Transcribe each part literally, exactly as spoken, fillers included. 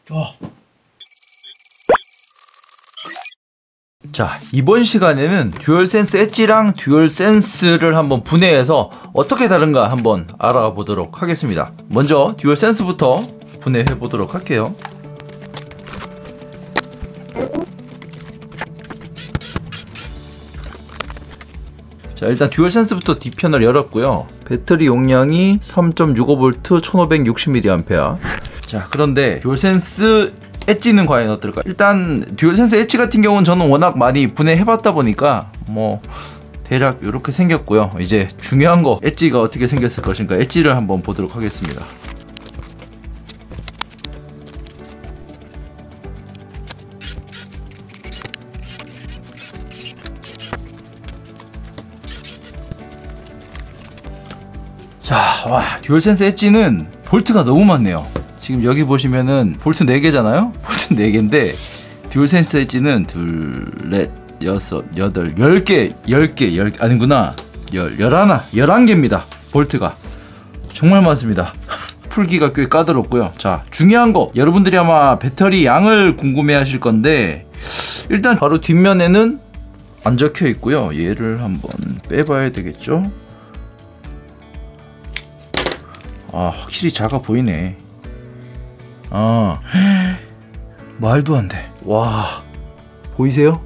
어. 자, 이번 시간에는 듀얼센스 엣지랑 듀얼센스를 한번 분해해서 어떻게 다른가 한번 알아보도록 하겠습니다. 먼저 듀얼센스부터 분해해 보도록 할게요. 자, 일단 듀얼센스부터 뒷편을 열었고요. 배터리 용량이 삼 점 육오 볼트 천오백육십 밀리앰페어. 자, 그런데 듀얼센스 엣지는 과연 어떨까? 일단 듀얼센스 엣지 같은 경우는 저는 워낙 많이 분해해봤다 보니까 뭐 대략 이렇게 생겼고요. 이제 중요한 거 엣지가 어떻게 생겼을 것인가, 엣지를 한번 보도록 하겠습니다. 자, 와, 듀얼센스 엣지는 볼트가 너무 많네요. 지금 여기 보시면은 볼트 네 개잖아요? 볼트 네 개인데 듀얼센스 엣지는 둘, 넷, 여섯, 여덟, 열 개, 열 개, 열 개, 아니구나. 열, 열하나, 열한 개입니다. 볼트가. 정말 많습니다. 풀기가 꽤 까다롭고요. 자, 중요한 거. 여러분들이 아마 배터리 양을 궁금해 하실 건데, 일단 바로 뒷면에는 안 적혀 있고요. 얘를 한번 빼봐야 되겠죠? 아, 확실히 작아 보이네. 아, 말도 안 돼. 와, 보이세요?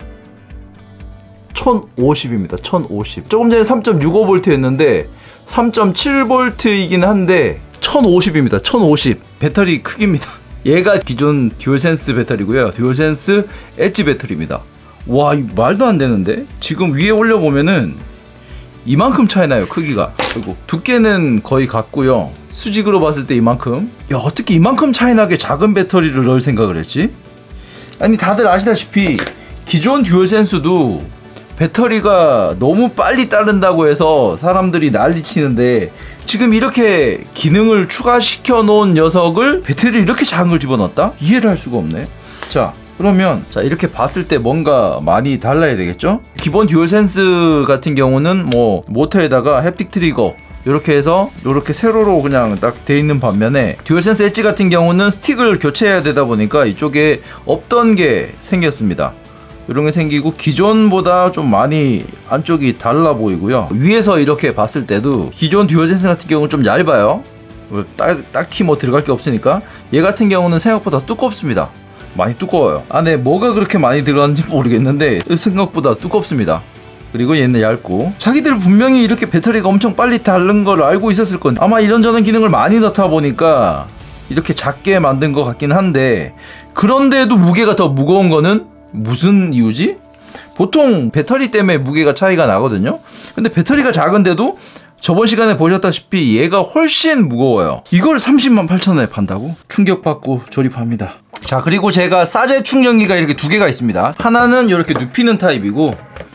천오십입니다. 천오십. 조금 전에 삼 점 육오 볼트였는데 삼 점 칠 볼트이긴 한데 천오십입니다. 천오십. 배터리 크기입니다. 얘가 기존 듀얼센스 배터리고요. 듀얼센스 엣지 배터리입니다. 와, 이 말도 안 되는데? 지금 위에 올려보면은 이만큼 차이 나요, 크기가. 그리고 두께는 거의 같고요. 수직으로 봤을 때 이만큼. 야, 어떻게 이만큼 차이 나게 작은 배터리를 넣을 생각을 했지? 아니, 다들 아시다시피 기존 듀얼센스도 배터리가 너무 빨리 따른다고 해서 사람들이 난리치는데, 지금 이렇게 기능을 추가시켜 놓은 녀석을 배터리를 이렇게 작은 걸 집어넣었다? 이해를 할 수가 없네. 자, 그러면 자, 이렇게 봤을 때 뭔가 많이 달라야 되겠죠? 기본 듀얼센스 같은 경우는 뭐 모터에다가 햅틱 트리거 이렇게 해서 이렇게 세로로 그냥 딱 돼 있는 반면에, 듀얼센스 엣지 같은 경우는 스틱을 교체해야 되다 보니까 이쪽에 없던 게 생겼습니다. 이런 게 생기고 기존보다 좀 많이 안쪽이 달라 보이고요. 위에서 이렇게 봤을 때도 기존 듀얼센스 같은 경우는 좀 얇아요. 딱, 딱히 뭐 들어갈 게 없으니까. 얘 같은 경우는 생각보다 두껍습니다. 많이 두꺼워요. 안에 뭐가 그렇게 많이 들어갔는지 모르겠는데 생각보다 두껍습니다. 그리고 얘는 얇고, 자기들 분명히 이렇게 배터리가 엄청 빨리 닳는 걸 알고 있었을 건데 아마 이런저런 기능을 많이 넣다 보니까 이렇게 작게 만든 것 같긴 한데, 그런데도 무게가 더 무거운 거는 무슨 이유지? 보통 배터리 때문에 무게가 차이가 나거든요. 근데 배터리가 작은데도 저번 시간에 보셨다시피 얘가 훨씬 무거워요. 이걸 삼십만 팔천 원에 판다고? 충격받고 조립합니다. 자, 그리고 제가 싸제 충전기가 이렇게 두 개가 있습니다. 하나는 이렇게 눕히는 타입이고,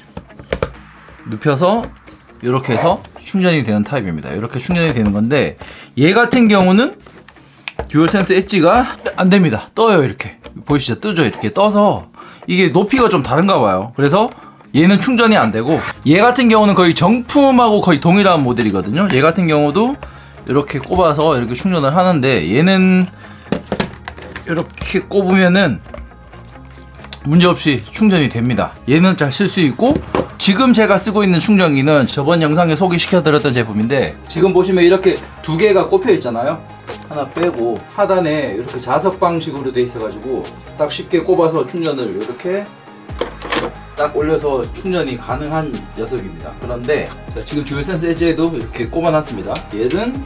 눕혀서 이렇게 해서 충전이 되는 타입입니다. 이렇게 충전이 되는 건데, 얘 같은 경우는 듀얼센스 엣지가 안 됩니다. 떠요. 이렇게 보이시죠? 뜨죠? 이렇게 떠서 이게 높이가 좀 다른가 봐요. 그래서 얘는 충전이 안 되고, 얘 같은 경우는 거의 정품하고 거의 동일한 모델이거든요. 얘 같은 경우도 이렇게 꼽아서 이렇게 충전을 하는데, 얘는 이렇게 꼽으면은 문제없이 충전이 됩니다. 얘는 잘 쓸 수 있고, 지금 제가 쓰고 있는 충전기는 저번 영상에 소개시켜 드렸던 제품인데, 지금 보시면 이렇게 두 개가 꼽혀 있잖아요. 하나 빼고 하단에 이렇게 자석 방식으로 돼 있어 가지고 딱 쉽게 꼽아서 충전을 이렇게 딱 올려서 충전이 가능한 녀석입니다. 그런데 자, 지금 듀얼센스 엣지에도 이렇게 꼽아놨습니다. 얘는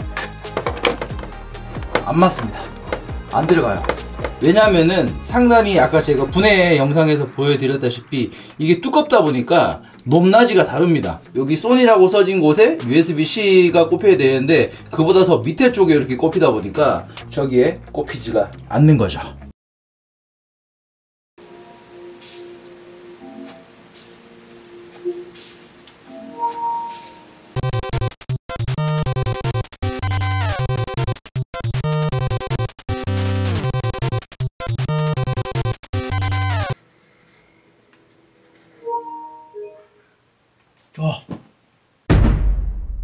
안 맞습니다. 안 들어가요. 왜냐면은 상단이 아까 제가 분해 영상에서 보여드렸다시피 이게 두껍다 보니까 높낮이가 다릅니다. 여기 소니라고 써진 곳에 유에스비-C가 꼽혀야 되는데 그보다 더 밑에 쪽에 이렇게 꼽히다 보니까 저기에 꼽히지가 않는 거죠. 어.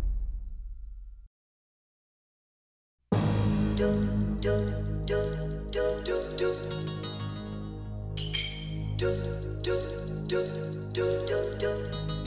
dun, dun, dun, dun. do do do do do do